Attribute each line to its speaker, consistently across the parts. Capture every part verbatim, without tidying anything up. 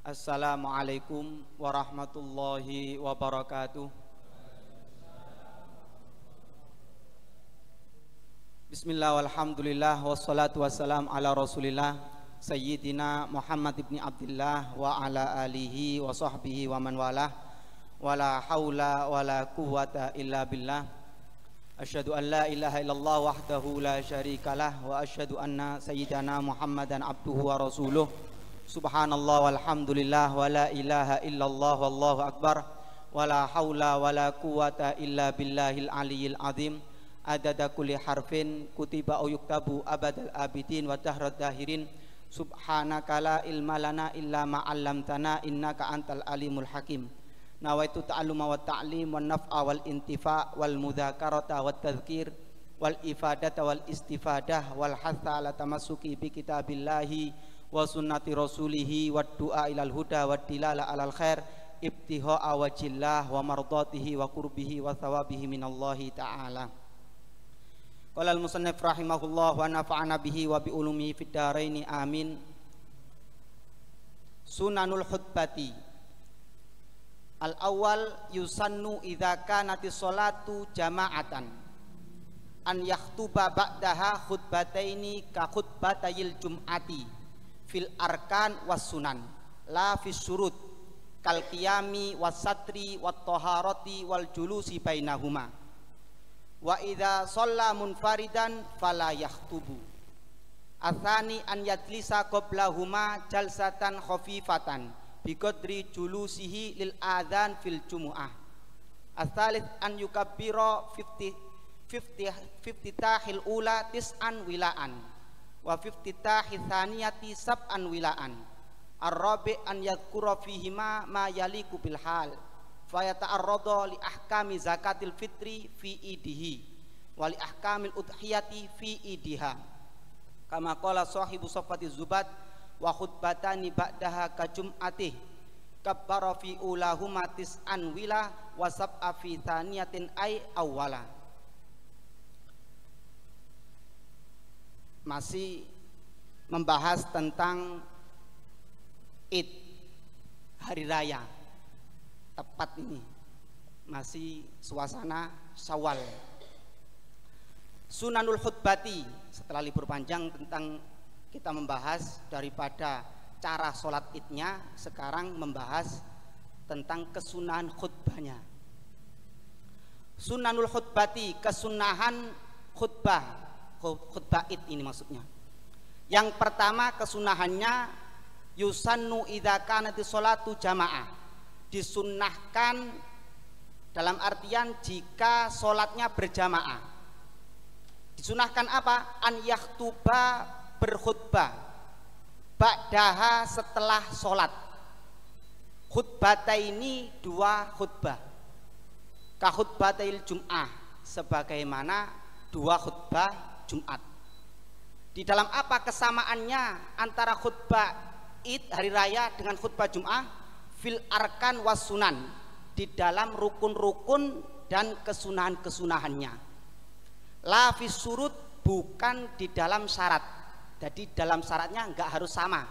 Speaker 1: Assalamualaikum warahmatullahi wabarakatuh. Bismillah walhamdulillah wassalatu wassalam ala rasulillah Sayyidina Muhammad ibn Abdillah wa ala alihi wa sahbihi wa man walah wa la hawla wa la quwwata illa billah. Asyhadu an la ilaha illallah wahdahu la syarikalah wa asyhadu anna sayyidana Muhammadan abduhu wa rasuluh. Subhanallah walhamdulillah wa la ilaha illallah wallahu akbar wa la hawla wa la quwwata illa billahil aliyyil azim. Adada kulli harfin kutiba au yuktabu abadal abidin wa dahrad dahirin. Subhanaka la ilma lana illa ma 'allamtana innaka antal alimul hakim. Nawaitu ta'alluma wa ta'lim wan naf'a wal intifa' wal mudzakarata wat tadhkir wal ifadata wal istifadah wal hatha ala tamassuki bi kitabillahi wa sunnati rasulihi wad du'a ilal huda wad dilala alal khair ibtiha'a wajillah wa mardatihi wa qurbihi wa thawabihi minallahi ta'ala. Qala al-musannif rahimahullah wa nafa'ana bihi wa bi ulumihi fid dharaini amin. Sunanul khutbati. Al-awwal yusannu idza kanatis sholatu jama'atan an yakhtuba ba'daha khutbataini ka khutbatayil jum'ati fil arkan was sunan la fis syurut kal qiyami was satri wat taharati wal julusi bainahuma wa idza shalla munfaridan fala yakhtubu. Atsani an yajlisa qablahuma jalsatan khafifatan bi qadri julusihi lil adzan fil jumu'ah. Atsalits an yukabbira fifty fifty fifty tahil ula tis'an wilaan wa fiftitahi tsaniyati sab'an wilaan. Ar-rabi' an yadhkura fihima ma yaliku bil hal fa yata'arrada li ahkami zakatil fitri fi idihi wa li ahkamil udhiyati fi idiha kama qala sahibu safati zubat wa khutbatani ba'daha ka jum'atih kabbara fi ulahuma tis'an wila wa sab'a fi tsaniyatin ay awwala. Masih membahas tentang Id, hari raya. Tepat ini masih suasana Syawal. Sunanul khutbati, setelah libur panjang tentang kita membahas daripada cara sholat Idnya, sekarang membahas tentang kesunahan khutbahnya. Sunanul khutbati, kesunahan khutbah. Khutbah Id ini maksudnya. Yang pertama kesunahannya yusannu idza kanatis sholatu jamaah. Disunnahkan dalam artian jika sholatnya berjamaah. Disunahkan apa? An yakhtuba, berkhutbah ba'daha, setelah sholat. Khutbata ini dua khutbah. Ka khutbatail jum'ah, sebagaimana dua khutbah Jumat. Di dalam apa kesamaannya antara khutbah Id hari raya dengan khutbah Jum'ah? Fil arkan was sunan, di dalam rukun-rukun dan kesunahan-kesunahannya. La fis surut, bukan di dalam syarat. Jadi dalam syaratnya enggak harus sama.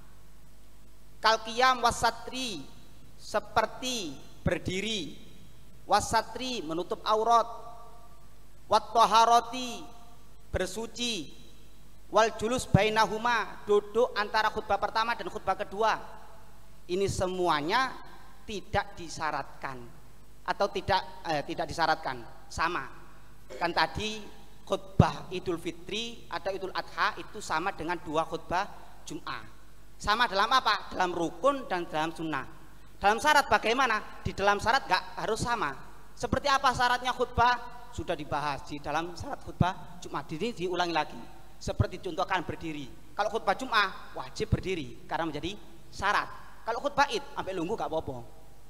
Speaker 1: Kal qiyam wasatri, seperti berdiri, wasatri menutup aurat, wat taharati bersuci, wal julus bainahuma, duduk antara khutbah pertama dan khutbah kedua. Ini semuanya tidak disyaratkan atau tidak eh, tidak disyaratkan, sama. Kan tadi khutbah Idul Fitri atau Idul Adha itu sama dengan dua khutbah Jum'ah. Sama dalam apa? Dalam rukun dan dalam sunnah. Dalam syarat bagaimana? Di dalam syarat gak harus sama. Seperti apa syaratnya khutbah? Sudah dibahas di dalam syarat khutbah Jumat. Ini diulangi lagi. Seperti contohkan berdiri. Kalau khutbah Jum'ah wajib berdiri karena menjadi syarat. Kalau khutbah Id sampai lungguh gak apa-apa.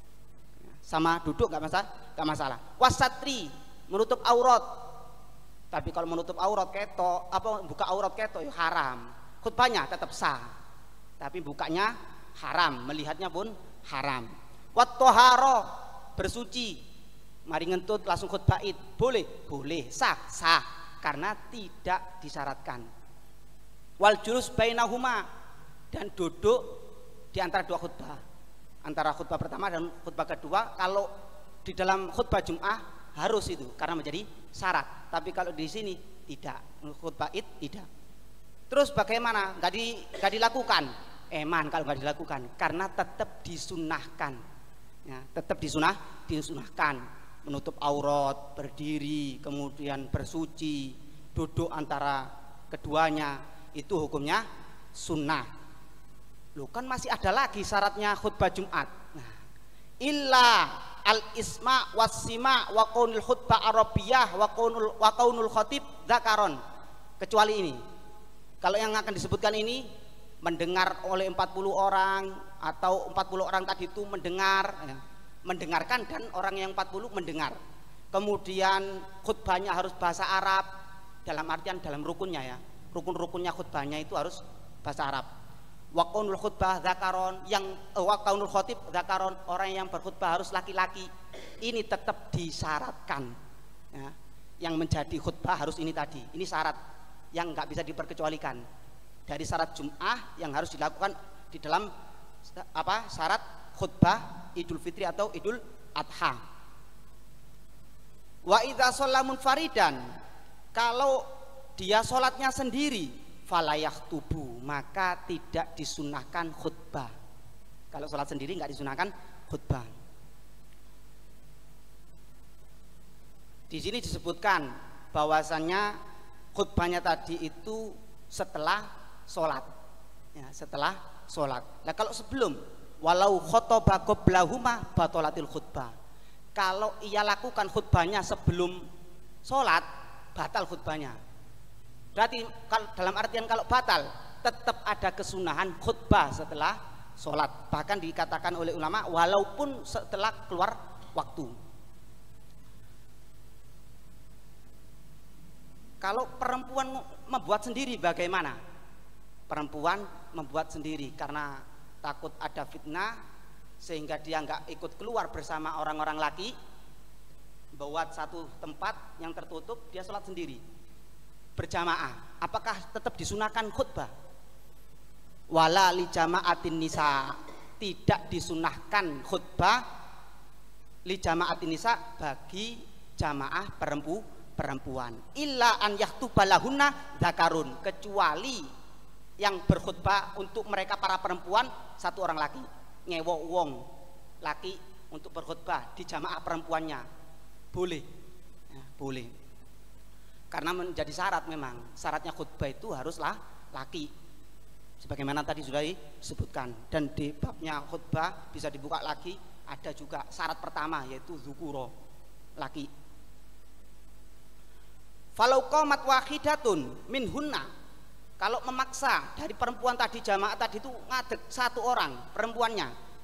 Speaker 1: Sama duduk gak masalah, gak masalah. Wasatri, menutup aurat. Tapi kalau menutup aurat ketok, apa buka aurat ketok ya haram. Khutbahnya tetap sah. Tapi bukanya haram, melihatnya pun haram. Wat toharo, bersuci. Mari ngentut langsung khutbah Id, boleh? Boleh, sah, sah, karena tidak disyaratkan. Wal julus bainahuma, dan duduk di antara dua khutbah, antara khutbah pertama dan khutbah kedua. Kalau di dalam khutbah Jum'ah harus itu karena menjadi syarat, tapi kalau di sini tidak, khutbah Id tidak. Terus bagaimana? Gak, di, gak dilakukan? Eman kalau gak dilakukan, karena tetap disunahkan, ya, tetap disunah, disunahkan, menutup aurat, berdiri, kemudian bersuci, duduk antara keduanya, itu hukumnya sunnah. Loh kan masih ada lagi syaratnya khutbah Jumat. Nah, illa al isma wasima wa qaunul khutbah arabiyah wa qaunul wa qaunul khatib dzakaron. Kecuali ini. Kalau yang akan disebutkan ini mendengar oleh empat puluh orang atau empat puluh orang tadi itu mendengar, ya, mendengarkan, dan orang yang empat puluh mendengar. Kemudian khutbahnya harus bahasa Arab, dalam artian dalam rukunnya, ya, rukun-rukunnya khutbahnya itu harus bahasa Arab. Waqaunul khutbah dzakaron, yang eh, waqaunul khatib dzakaron, orang yang berkhutbah harus laki-laki. Ini tetap disyaratkan, ya. Yang menjadi khutbah harus ini tadi. Ini syarat yang nggak bisa diperkecualikan dari syarat Jum'ah yang harus dilakukan di dalam apa syarat khutbah Idul Fitri atau Idul Adha. Wa idza shalla munfaridan, kalau dia sholatnya sendiri, falayah tubuh, maka tidak disunahkan khutbah. Kalau sholat sendiri nggak disunahkan khutbah. Di sini disebutkan bahwasannya khutbahnya tadi itu setelah sholat, ya, setelah sholat. Nah kalau sebelum, walau khotoba qoblahuma batolatil khutbah, kalau ia lakukan khutbahnya sebelum sholat, batal khutbahnya. Berarti kalau dalam artian kalau batal, tetap ada kesunahan khutbah setelah sholat. Bahkan dikatakan oleh ulama walaupun setelah keluar waktu. Kalau perempuan membuat sendiri bagaimana? Perempuan membuat sendiri karena takut ada fitnah, sehingga dia nggak ikut keluar bersama orang-orang laki, buat satu tempat yang tertutup, dia sholat sendiri berjamaah. Apakah tetap disunahkan khutbah? Wala li jama'atin nisa, tidak disunahkan khutbah li jama'atin nisa bagi jamaah perempuan perempuan. Illa an yaktuba lahunna dzakarun, kecuali yang berkhutbah untuk mereka para perempuan satu orang laki, nyewo wong laki untuk berkhutbah di jamaah perempuannya, boleh, ya, boleh. Karena menjadi syarat, memang syaratnya khutbah itu haruslah laki, sebagaimana tadi sudah disebutkan. Dan di babnya khutbah bisa dibuka lagi, ada juga syarat pertama yaitu dzukuro, laki. Falau qamat wahidatun minhunna, kalau memaksa dari perempuan tadi, jamaah tadi itu ngadeg satu orang perempuannya,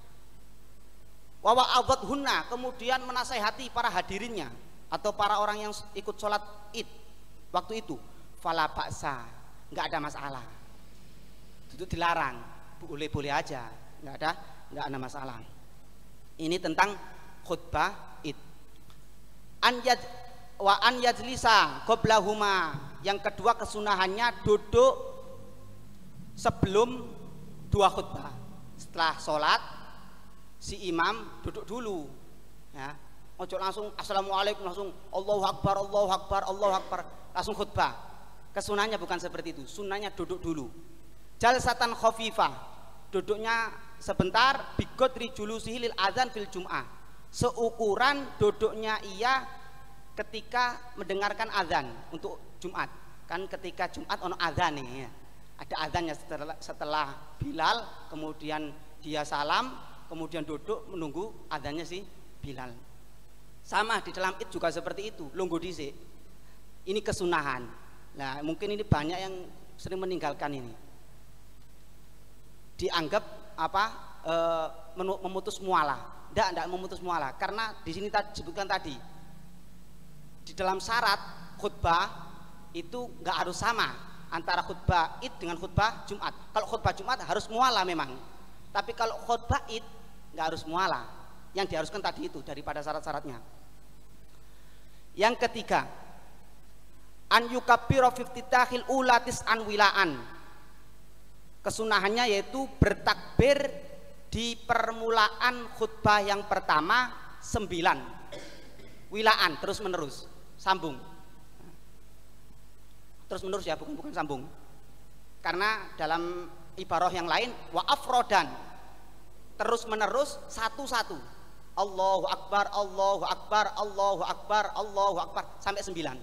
Speaker 1: wawa awat hunna, kemudian menasehati para hadirinnya atau para orang yang ikut sholat id waktu itu, fala ba'sa, nggak ada masalah, itu dilarang, boleh-boleh aja, nggak ada nggak ada masalah. Ini tentang khutbah id. Anjad wa an yajlisa qoblahuma, yang kedua kesunahannya duduk sebelum dua khutbah. Setelah sholat si imam duduk dulu, ya, ojo langsung assalamualaikum, langsung Allahu akbar Allahu akbar Allahu akbar langsung khutbah. Kesunahannya bukan seperti itu, sunahnya duduk dulu. Jalsatan khafifah, duduknya sebentar, biqadri julusihi lil adzan fil jum'ah, seukuran duduknya ia ketika mendengarkan azan untuk Jumat. Kan ketika Jumat ono azan nih, ya. Ada azannya setelah, setelah Bilal, kemudian dia salam, kemudian duduk menunggu azannya si Bilal. Sama di dalam Id juga seperti itu, lungguh dhisik. Ini kesunahan. Nah, mungkin ini banyak yang sering meninggalkan ini. Dianggap apa? E, memutus mualah. Enggak, enggak memutus mualah, karena di sini tadi disebutkan tadi, di dalam syarat khutbah itu nggak harus sama antara khutbah id dengan khutbah Jumat. Kalau khutbah Jumat harus mualah memang, tapi kalau khutbah id nggak harus mualah. Yang diharuskan tadi itu daripada syarat-syaratnya. Yang ketiga, an yukabbira fi ula tis'an wilaan. Kesunahannya yaitu bertakbir di permulaan khutbah yang pertama sembilan wilaan terus menerus sambung terus menerus ya, bukan bukan sambung, karena dalam ibarah yang lain wa afrodan terus menerus satu-satu, Allahu Akbar Allahu Akbar Allahu Akbar Allahu Akbar sampai sembilan.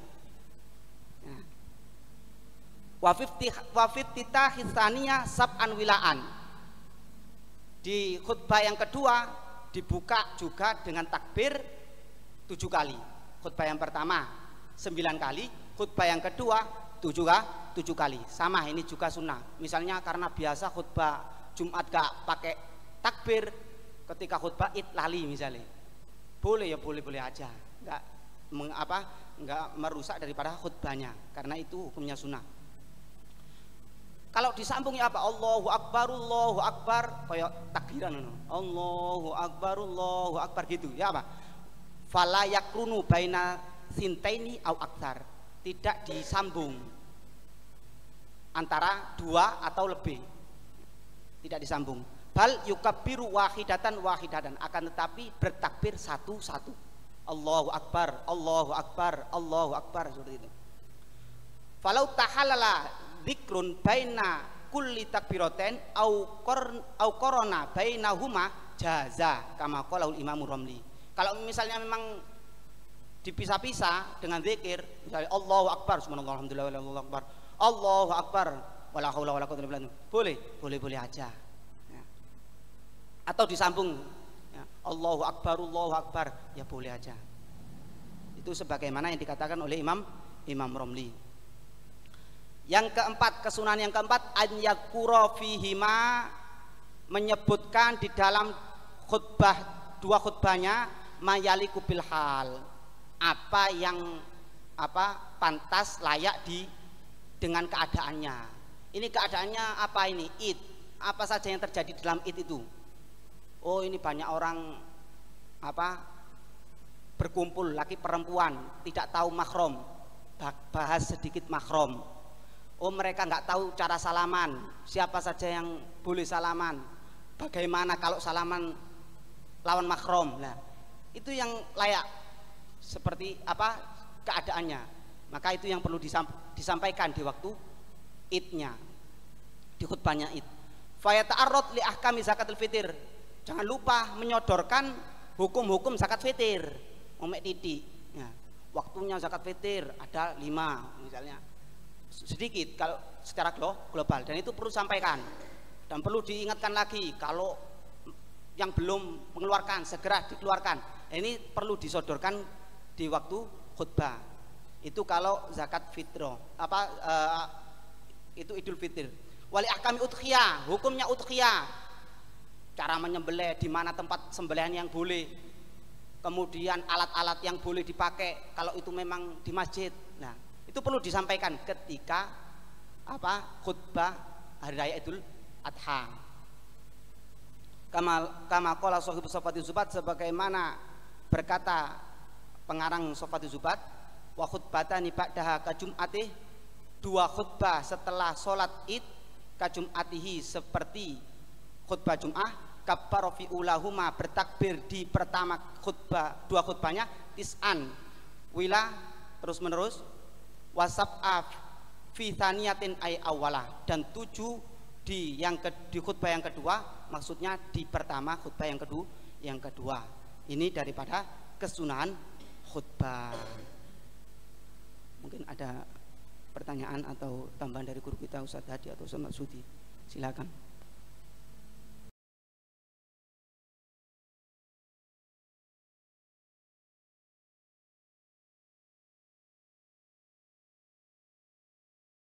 Speaker 1: Wa fiftitahis tsaniyah sab'an wilaan, di khutbah yang kedua dibuka juga dengan takbir tujuh kali. Khutbah yang pertama sembilan kali, khutbah yang kedua tujuh, tujuh kali. Sama, ini juga sunnah. Misalnya karena biasa khutbah Jumat gak pakai takbir, ketika khutbah Id lali misalnya, boleh ya boleh-boleh aja, nggak meng, apa nggak merusak daripada khutbahnya, karena itu hukumnya sunnah. Kalau disambung ya apa? Allahu Akbar Allahu Akbar, kayak takbiran, Allahu Akbar Allahu Akbar gitu ya apa? Fala yakrunu baina sintaini au aktsar, tidak disambung antara dua atau lebih, tidak disambung. Bal yukabbiru wahidatan wahidatan, akan tetapi bertakbir satu-satu. Allahu Akbar Allahu Akbar Allahu Akbar, seperti itu. Falau tahalala dzikrun baina kulli takbiratain au qor au korona bainahuma jaza kama qala Imam Romli. Kalau misalnya memang dipisah-pisah dengan zikir, misalnya Allahu Akbar subhanallah alhamdulillah wallahu akbar Allahu Akbar wala haula wala quwwata illa billah, boleh boleh-boleh aja ya. Atau disambung ya, Allahu Akbar Allahu Akbar, ya boleh aja. Itu sebagaimana yang dikatakan oleh Imam Imam Romli. Yang keempat, kesunahan yang keempat, an yakura fihima, menyebutkan di dalam khutbah dua khutbahnya mayaliku bil hal, apa yang apa pantas layak di dengan keadaannya. Ini keadaannya apa ini? Id. Apa saja yang terjadi dalam Id itu? Oh, ini banyak orang apa berkumpul laki perempuan, tidak tahu mahram, bahas sedikit mahram. Oh, mereka nggak tahu cara salaman, siapa saja yang boleh salaman, bagaimana kalau salaman lawan mahram. Nah, itu yang layak seperti apa keadaannya. Maka itu yang perlu disampaikan di waktu idnya, di khutbahnya id. Fayata'arrad li ahkami zakatul fitr, jangan lupa menyodorkan hukum-hukum zakat fitir. Omek titik ya. Waktunya zakat fitir ada lima misalnya, sedikit kalau secara global, dan itu perlu sampaikan. Dan perlu diingatkan lagi, kalau yang belum mengeluarkan segera dikeluarkan. Ini perlu disodorkan di waktu khutbah. Itu kalau zakat fitro apa uh, itu Idul Fitr. Wali ahkami udhiyah, hukumnya udhiyah, cara menyembelih, di mana tempat sembelihan yang boleh, kemudian alat-alat yang boleh dipakai kalau itu memang di masjid. Nah, itu perlu disampaikan ketika apa khutbah hari raya Idul Adha. Kama kama qala shahib Sofati Zubat, sebagaimana berkata pengarang Sofati Zubat, wa khutbatani ba'daha ka jum'atih, dua khutbah setelah sholat id ka jum'atihi, seperti khutbah Jum'ah, kabbara fi ulahuma, bertakbir di pertama khutbah, dua khutbahnya, tis'an wila terus menerus, wasab'af fi thaniyatin ay awalah, dan tujuh di yang ke, di khutbah yang kedua, maksudnya di pertama khutbah yang kedua yang kedua. Ini daripada kesunahan khutbah. Mungkin ada pertanyaan atau tambahan dari guru kita Ustaz Hadi atau Ustaz Maksudi, silakan.